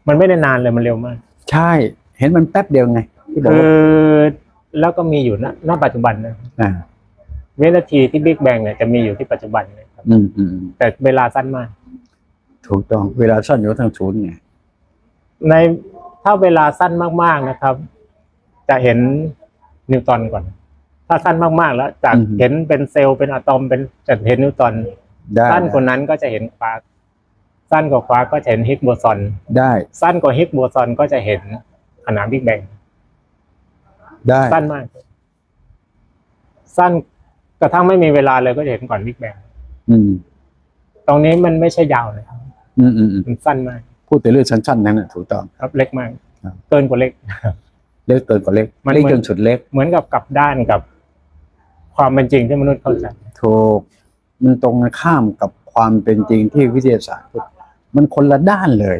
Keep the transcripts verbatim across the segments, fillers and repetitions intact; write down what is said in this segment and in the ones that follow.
มันไม่ได้นานเลยมันเร็วมากใช่เห็นมันแป๊บเดียวไงคือแล้วก็มีอยู่ณณปัจจุบันนะวินาทีที่บิ๊กแบงเนี่ยจะมีอยู่ที่ปัจจุบันเลยครับแต่เวลาสั้นมากถูกต้องเวลาสั้นอยู่ทั้งศูนย์ไงในถ้าเวลาสั้นมากๆนะครับจะเห็นนิวตันก่อนถ้าสั้นมากๆแล้วจากเห็นเป็นเซลล์เป็นอะตอมเป็นจะเห็นนิวตันสั้นกว่านั้นก็จะเห็นควาร์กสั้นกว่าควาร์กก็จะเห็นฮิกโบซอนได้สั้นกว่าฮิกโบซอนก็จะเห็นขนานบิ๊กแบงได้สั้นมากสั้นกระทั่งไม่มีเวลาเลยก็จะเห็นก่อนบิ๊กแบงตรงนี้มันไม่ใช่ยาวเลยครับมันสั้นมากพูดแต่เรื่องสั้นๆนั่นแหละถูกต้องครับเล็กมากเกินกว่าเล็กเล็กเกินกว่าเล็กเล็กจนสุดเล็กเหมือนกับกลับด้านกับความเป็นจริงที่มนุษย์เข้าใจถูกมันตรงข้ามกับความเป็นจริงที่วิทยาศาสตร์มันคนละด้านเลย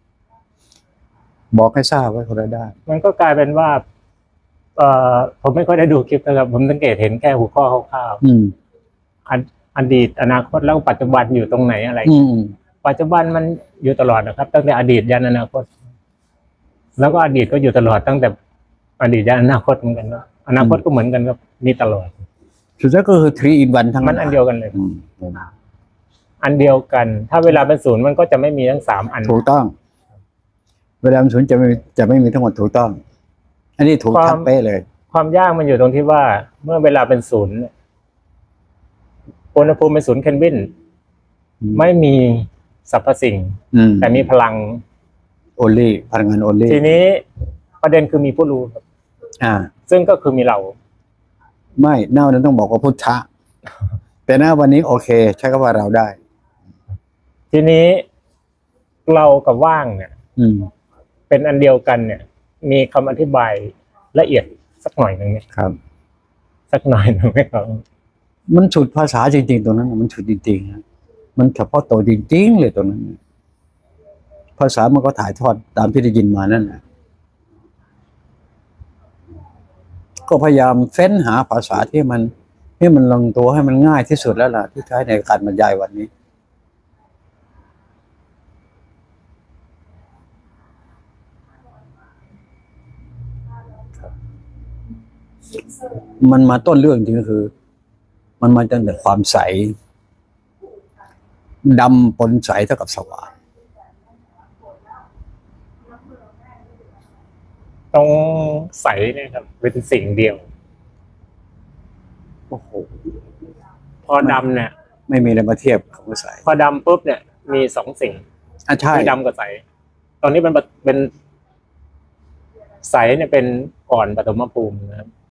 บอกให้ทราบว่าคนละด้านมันก็กลายเป็นว่าเอ่อผมไม่ค่อยได้ดูคลิปนะครับผมสังเกตเห็นแค่หัวข้อคร่าวๆอืมอดีตอนาคตแล้วปัจจุบันอยู่ตรงไหนอะไรปัจจุบันมันอยู่ตลอดนะครับตั้งแต่อดีตยันอนาคตแล้วก็อดีตก็อยู่ตลอดตั้งแต่อดีตยันอนาคตเหมือนกันนะอนาคตก็เหมือนกันครับมีตลอดสุดท้ายก็คือทรีอินวันทั้งมันอันเดียวกันเลยอันเดียวกันถ้าเวลาเป็นศูนย์มันก็จะไม่มีทั้งสามอันถูกต้องเวลาเป็นศูนย์จะไม่จะไม่มีทั้งหมดถูกต้องอันนี้ถูกทับเป๊ะเลยความยากมันอยู่ตรงที่ว่าเมื่อเวลาเป็นศูนย์อุณหภูมิเป็นศูนย์เคลวินไม่มีสรรพสิ่งแต่มีพลังโอลี่พลังงานโอลี่ทีนี้ประเด็นคือมีผู้รู้ครับอ่าซึ่งก็คือมีเราไม่หน้านั้นต้องบอกว่าพุทธะแต่หน้าวันนี้โอเคใช้คำว่าเราได้ทีนี้เรากับว่างเนี่ยเป็นอันเดียวกันเนี่ยมีคำอธิบายละเอียดสักหน่อยหนึ่งไหมครับสักหน่อยหนึ่งไหมครับมันฉุดภาษาจริงๆตรงนั้นมันฉุดจริงๆมันเฉพาะตัวจริงๆเลยตรงนั้นภาษามันก็ถ่ายทอดตามที่ได้ยินมานั่นแหละก็พยายามเฟ้นหาภาษาที่มันที่มันลงตัวให้มันง่ายที่สุดแล้วล่ะที่ใช้ในการบรรยายวันนี้มันมาต้นเรื่องจริงก็คือมันมาตั้งแต่ความใสดำปนใสเท่ากับสว่างตรงใสเนี่ยครับเป็นสิ่งเดียวโอ้โหพอดำเนี่ยไม่มีอะไรมาเทียบคำว่าใสพอดำปุ๊บเนี่ยมีสองสิ่งอ่ะใช่ดำกับใสตอนนี้มันเป็นใสเนี่ยเป็นก่อนปฐมภูมินะครับ